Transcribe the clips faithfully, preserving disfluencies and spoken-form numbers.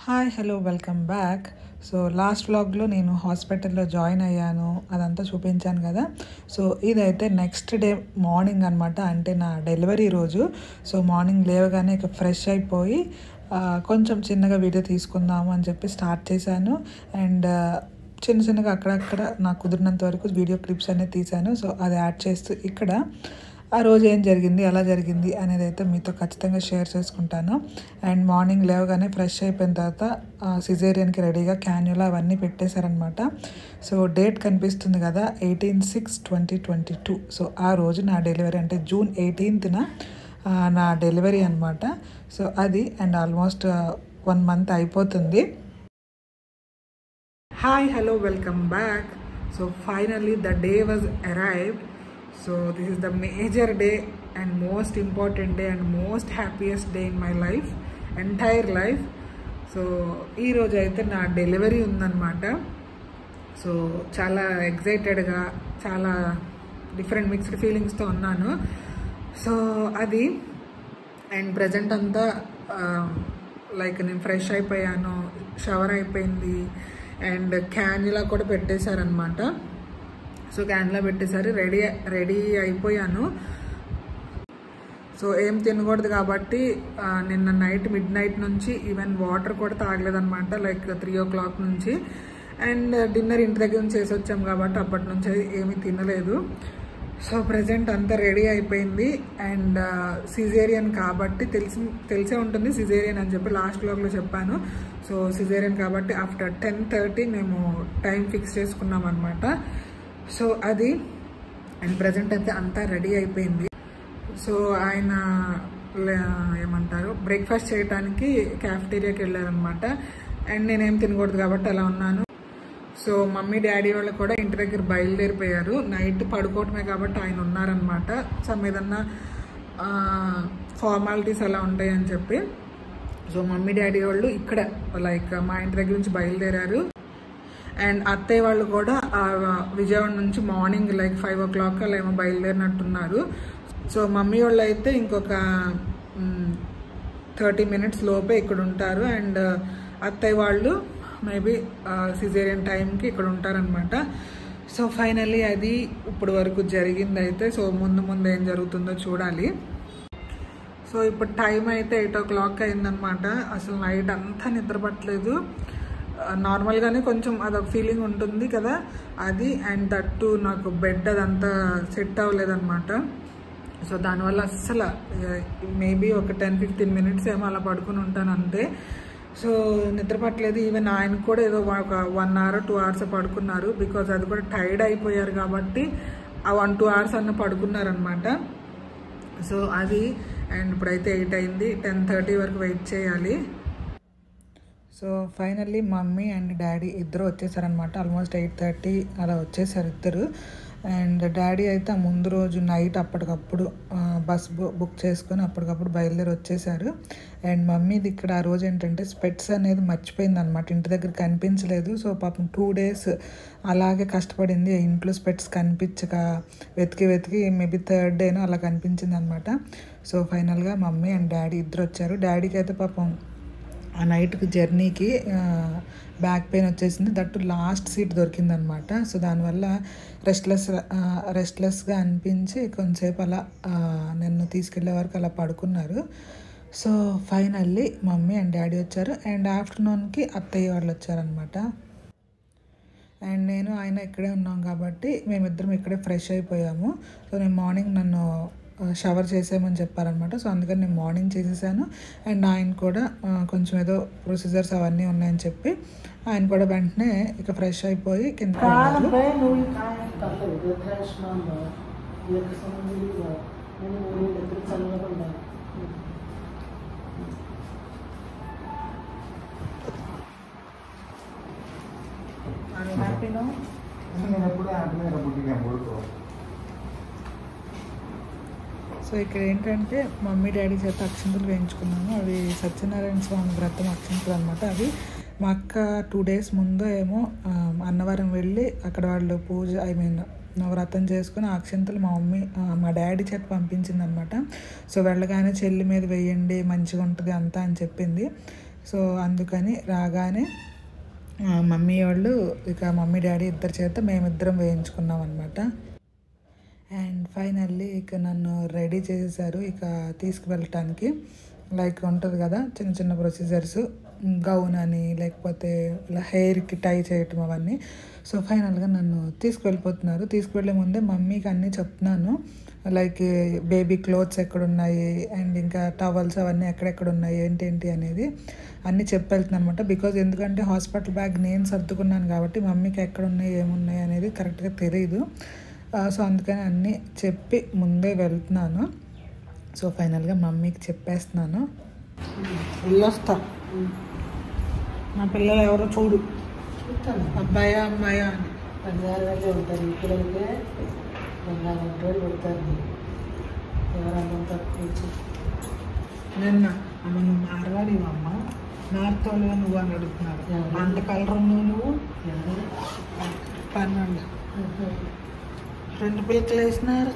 Hi hello welcome back. So last వ్లాగ్లో నేను హాస్పిటల్లో జాయిన్ అయ్యాను, అదంతా చూపించాను కదా. సో ఇదైతే నెక్స్ట్ డే మార్నింగ్ అనమాట, అంటే నా డెలివరీ రోజు. సో మార్నింగ్ లేవగానే ఇక ఫ్రెష్ అయిపోయి కొంచెం చిన్నగా వీడియో తీసుకుందాము అని చెప్పి స్టార్ట్ చేశాను. అండ్ చిన్న చిన్నగా అక్కడక్కడ నాకు కుదిరినంత వరకు వీడియో క్లిప్స్ అనేది తీశాను. సో అది యాడ్ చేస్తూ ఇక్కడ ఆ రోజు ఏం జరిగింది, ఎలా జరిగింది అనేది అయితే మీతో ఖచ్చితంగా షేర్ చేసుకుంటాను. అండ్ మార్నింగ్ లేవగానే ఫ్రెష్ అయిపోయిన తర్వాత సిజేరియన్కి రెడీగా క్యాన్యులా అవన్నీ పెట్టేశారనమాట. సో డేట్ కనిపిస్తుంది కదా, eighteen six twenty twenty two. So ఆ రోజు నా డెలివరీ, అంటే జూన్ ఎయిటీన్త్న నా డెలివరీ అనమాట. సో అది అండ్ ఆల్మోస్ట్ వన్ మంత్ అయిపోతుంది. Hi hello welcome back. So finally the day was arrived. So this is the major day and most important day and most happiest day in my life, entire life. So ee roju aithe na delivery undannamata. So chala excited ga, chala different mixed feelings tho unnanu. So adi and present anta uh, like నేను fresh అయిపోయాను, shower అయిపోయింది and cannula కూడా పెట్టేశారనమాట. So cannula పెట్టేసరి ready ready అయిపోయాను. So ఏం తినకూడదు కాబట్టి నిన్న నైట్ మిడ్ నైట్ నుంచి ఈవెన్ వాటర్ కూడా తాగలేదన్నమాట, లైక్ త్రీ ఓ క్లాక్ నుంచి. అండ్ డిన్నర్ ఇంటి దగ్గర నుంచి చేసి వచ్చాం కాబట్టి అప్పటి నుంచి ఏమీ తినలేదు. సో ప్రజెంట్ అంతా రెడీ అయిపోయింది. అండ్ సిజేరియన్ కాబట్టి తెలిసి తెలిసే ఉంటుంది సిజేరియన్ అని చెప్పి లాస్ట్ వ్లాగ్లో చెప్పాను. సో సిజేరియన్ కాబట్టి ఆఫ్టర్ టెన్ థర్టీ మేము టైం ఫిక్స్ చేసుకున్నాం అనమాట. సో అది అండ్ ప్రజెంట్ అయితే అంతా రెడీ అయిపోయింది. సో ఆయన ఏమంటారు బ్రేక్ఫాస్ట్ చేయడానికి క్యాఫ్టీరియాకి వెళ్ళారనమాట. అండ్ నేనేం తినకూడదు కాబట్టి అలా ఉన్నాను. సో మమ్మీ డాడీ వాళ్ళు కూడా ఇంటి దగ్గర బయలుదేరిపోయారు. నైట్ పడుకోవటమే కాబట్టి ఆయన ఉన్నారనమాట. సమ్ ఏదన్నా ఫార్మాలిటీస్ అలా ఉంటాయని చెప్పి. సో మమ్మీ డాడీ వాళ్ళు ఇక్కడ లైక్ మా ఇంటి దగ్గర నుంచి బయలుదేరారు. అండ్ అత్తయ్య వాళ్ళు కూడా విజయవాడ నుంచి morning like five o'clock అలా ఏమో బయలుదేరినట్టున్నారు. సో మమ్మీ వాళ్ళు అయితే ఇంకొక థర్టీ మినిట్స్ లోపే ఇక్కడ ఉంటారు. అండ్ అత్తయ్య వాళ్ళు మేబీ సిజేరియన్ టైంకి ఇక్కడ ఉంటారనమాట. సో ఫైనల్లీ అది ఇప్పుడు వరకు జరిగింది అయితే. సో ముందు ముందు ఏం జరుగుతుందో చూడాలి. సో ఇప్పుడు టైం అయితే ఎయిట్ ఓ క్లాక్ అయిందనమాట. అసలు నైట్ అంతా నిద్రపట్టలేదు. నార్మల్గానే కొంచెం అదొక ఫీలింగ్ ఉంటుంది కదా అది. అండ్ దట్టు నాకు బెడ్ అదంతా సెట్ అవ్వలేదన్నమాట. సో దానివల్ల అస్సలు మేబీ ఒక టెన్ ఫిఫ్టీన్ మినిట్స్ ఏమో అలా పడుకుని ఉంటాను అంతే. సో నిద్ర పట్టలేదు. ఈవెన్ ఆయన కూడా ఏదో ఒక వన్ అవర్ టూ అవర్స్ పడుకున్నారు, బికాజ్ అది కూడా టైర్డ్ అయిపోయారు కాబట్టి ఆ వన్ టూ అవర్స్ అన్న పడుకున్నారనమాట. సో అది అండ్ ఇప్పుడైతే ఎయిట్ అయింది, టెన్ థర్టీ వరకు వెయిట్ చేయాలి. So finally mummy and daddy ఇద్దరు వచ్చేసారనమాట. ఆల్మోస్ట్ ఎయిట్ థర్టీ అలా వచ్చేసారు ఇద్దరు. అండ్ డాడీ అయితే ఆ ముందు రోజు నైట్ అప్పటికప్పుడు బస్ బుక్ చేసుకొని అప్పటికప్పుడు బయలుదేరి వచ్చేసారు. అండ్ మమ్మీది ఇక్కడ ఆ రోజు ఏంటంటే స్పెట్స్ అనేది మర్చిపోయింది అనమాట, ఇంటి దగ్గర కనిపించలేదు. సో పాపం టూ డేస్ అలాగే కష్టపడింది, ఇంట్లో స్పెట్స్ కనిపించక వెతికి వెతికి మేబీ థర్డ్ డేనో అలా కనిపించింది అనమాట. సో ఫైనల్గా మమ్మీ అండ్ డాడీ ఇద్దరు వచ్చారు. డాడీకి అయితే పాపం ఆ నైట్కి జర్నీకి బ్యాక్ పెయిన్ వచ్చేసింది, దట్టు లాస్ట్ సీట్ దొరికిందనమాట. సో దానివల్ల రెస్ట్లెస్ రెస్ట్లెస్గా అనిపించి కొంతసేపు అలా నన్ను తీసుకెళ్లే వరకు అలా పడుకున్నారు. So finally mummy and daddy వచ్చారు. అండ్ ఆఫ్టర్నూన్కి అత్తయ్య వాళ్ళు వచ్చారనమాట. అండ్ నేను ఆయన ఇక్కడే ఉన్నాం కాబట్టి మేమిద్దరం ఇక్కడే ఫ్రెష్ అయిపోయాము. సో నేను మార్నింగ్ నన్ను షవర్ చేసామని చెప్పారనమాట. సో అందుకని నేను మార్నింగ్ చేసేసాను. అండ్ ఆయన కూడా కొంచెం ఏదో ప్రొసీజర్స్ అవన్నీ ఉన్నాయని చెప్పి ఆయన కూడా వెంటనే ఇక ఫ్రెష్ అయిపోయి కింద సో ఇక్కడ ఏంటంటే మమ్మీ డాడీ చేత అక్షంతలు వేయించుకున్నాము. అవి సత్యనారాయణ స్వామి వ్రతం అక్షంతలు అనమాట. అవి మా అక్క టూ డేస్ ముందు ఏమో అన్నవరం వెళ్ళి అక్కడ వాళ్ళు పూజ ఐ మీన్ వ్రతం చేసుకుని ఆ అక్షంతలు మా మమ్మీ మా డాడీ చేత పంపించింది అనమాట. సో వెళ్ళగానే చెల్లి మీద వేయండి మంచిగా ఉంటుంది అంతా అని చెప్పింది. సో అందుకని రాగానే మమ్మీ వాళ్ళు ఇక మమ్మీ డాడీ ఇద్దరి చేత మేమిద్దరం వేయించుకున్నాం అనమాట. అండ్ ఫైనల్లీ ఇక నన్ను రెడీ చేసేసారు ఇక తీసుకువెళ్ళటానికి. లైక్ ఉంటుంది కదా చిన్న చిన్న ప్రొసీజర్స్, గౌన్ అని లేకపోతే ఇలా హెయిర్కి టై చేయటం అవన్నీ. సో ఫైనల్గా నన్ను తీసుకువెళ్ళిపోతున్నారు. తీసుకువెళ్ళే ముందే మమ్మీకి అన్నీ చెప్తున్నాను, లైక్ బేబీ క్లోత్స్ ఎక్కడున్నాయి అండ్ ఇంకా టవల్స్ అవన్నీ ఎక్కడెక్కడ ఉన్నాయి ఏంటేంటి అనేది అన్నీ చెప్పి వెళ్తున్నాను అనమాట. బికాజ్ ఎందుకంటే హాస్పిటల్ బ్యాగ్ నేను సర్దుకున్నాను కాబట్టి మమ్మీకి ఎక్కడ ఉన్నాయి ఏమున్నాయి అనేది కరెక్ట్గా తెలియదు. సో అందుకని అన్నీ చెప్పి ముందే వెళ్తున్నాను. సో ఫైనల్గా మమ్మీకి చెప్పేస్తున్నాను, వెళ్ళొస్తా నా పిల్లలు ఎవరో చూడు, అబ్బాయా అమ్మాయా అని. బంగారు వాళ్ళే ఉంటారు ఈ పిల్లలకే, బంగారు రోజులు పెడతారు. ఎవరన్నా తక్కువ నిన్న అమ్మ నువ్వు మారవాడి అమ్మ నార్తోలుగా నువ్వు అని అడుగుతున్నారు. అంత కలర్ నువ్వు పన్నెండు రెండు పిల్లలు వేసినారు.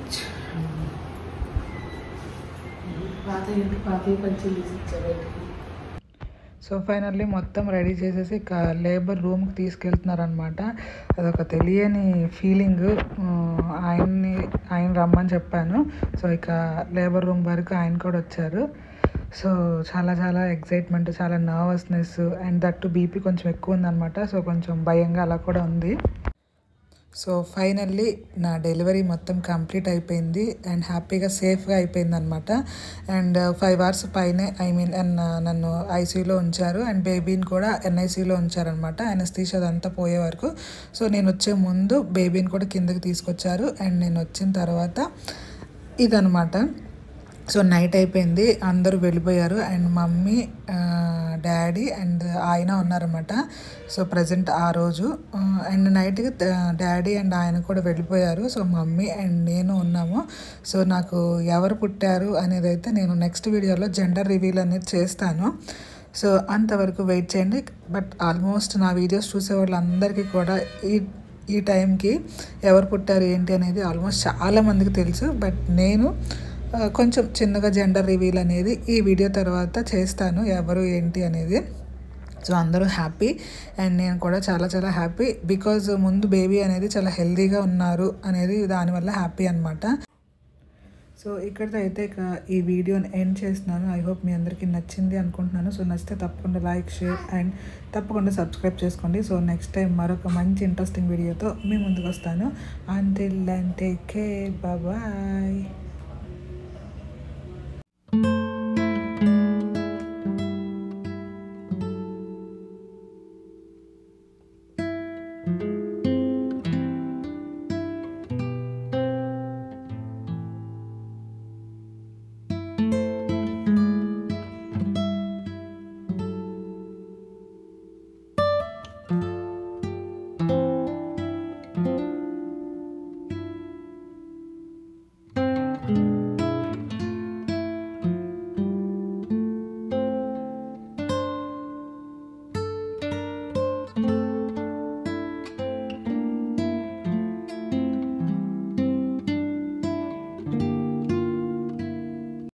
పాత ఇంటి పాత పంచులు తీసి ఇచ్చారు. సో ఫైనల్లీ మొత్తం రెడీ చేసేసి ఇక లేబర్ రూమ్కి తీసుకెళ్తున్నారనమాట. అదొక తెలియని ఫీలింగ్. ఆయన్ని ఆయన రమ్మని చెప్పాను. సో ఇక లేబర్ రూమ్ వరకు ఆయన కూడా వచ్చారు. సో చాలా చాలా ఎక్సైట్మెంట్, చాలా నర్వస్నెస్ అండ్ దట్టు బీపీ కొంచెం ఎక్కువ ఉందన్నమాట. సో కొంచెం భయంగా అలా కూడా ఉంది. సో ఫైనల్లీ నా డెలివరీ మొత్తం కంప్లీట్ అయిపోయింది అండ్ హ్యాపీగా సేఫ్గా అయిపోయింది అనమాట. అండ్ ఫైవ్ అవర్స్ పైనే ఐ మీన్ నన్ను ఐసీయూలో ఉంచారు అండ్ బేబీని కూడా ఎన్ఐసీయూలో ఉంచారనమాట. అనస్థీషియా అదంతా పోయే వరకు. సో నేను వచ్చే ముందు బేబీని కూడా కిందకి తీసుకొచ్చారు అండ్ నేను వచ్చిన తర్వాత ఇదనమాట. సో నైట్ అయిపోయింది, అందరూ వెళ్ళిపోయారు అండ్ మమ్మీ డాడీ అండ్ ఆయన ఉన్నారన్నమాట. సో ప్రజెంట్ ఆ రోజు అండ్ నైట్కి డాడీ అండ్ ఆయన కూడా వెళ్ళిపోయారు. సో మమ్మీ అండ్ నేను ఉన్నాము. సో నాకు ఎవరు పుట్టారు అనేది అయితే నేను నెక్స్ట్ వీడియోలో జెండర్ రివీల్ అనేది చేస్తాను. సో అంతవరకు వెయిట్ చేయండి. బట్ ఆల్మోస్ట్ నా వీడియోస్ చూసే వాళ్ళందరికీ కూడా ఈ ఈ టైంకి ఎవరు పుట్టారు ఏంటి అనేది ఆల్మోస్ట్ చాలామందికి తెలుసు. బట్ నేను కొంచెం చిన్నగా జెండర్ రివీల్ అనేది ఈ వీడియో తర్వాత చేస్తాను, ఎవరు ఏంటి అనేది. సో అందరూ హ్యాపీ అండ్ నేను కూడా చాలా చాలా హ్యాపీ. బికాజ్ ముందు బేబీ అనేది చాలా హెల్తీగా ఉన్నారు అనేది దానివల్ల హ్యాపీ అనమాట. సో ఇక్కడితో అయితే ఇక ఈ వీడియోని ఎండ్ చేస్తున్నాను. ఐ హోప్ మీ అందరికీ నచ్చింది అనుకుంటున్నాను. సో నచ్చితే తప్పకుండా లైక్, షేర్ అండ్ తప్పకుండా సబ్స్క్రైబ్ చేసుకోండి. సో నెక్స్ట్ టైం మరొక మంచి ఇంట్రెస్టింగ్ వీడియోతో మీ ముందుకు వస్తాను. Until then take care, bye.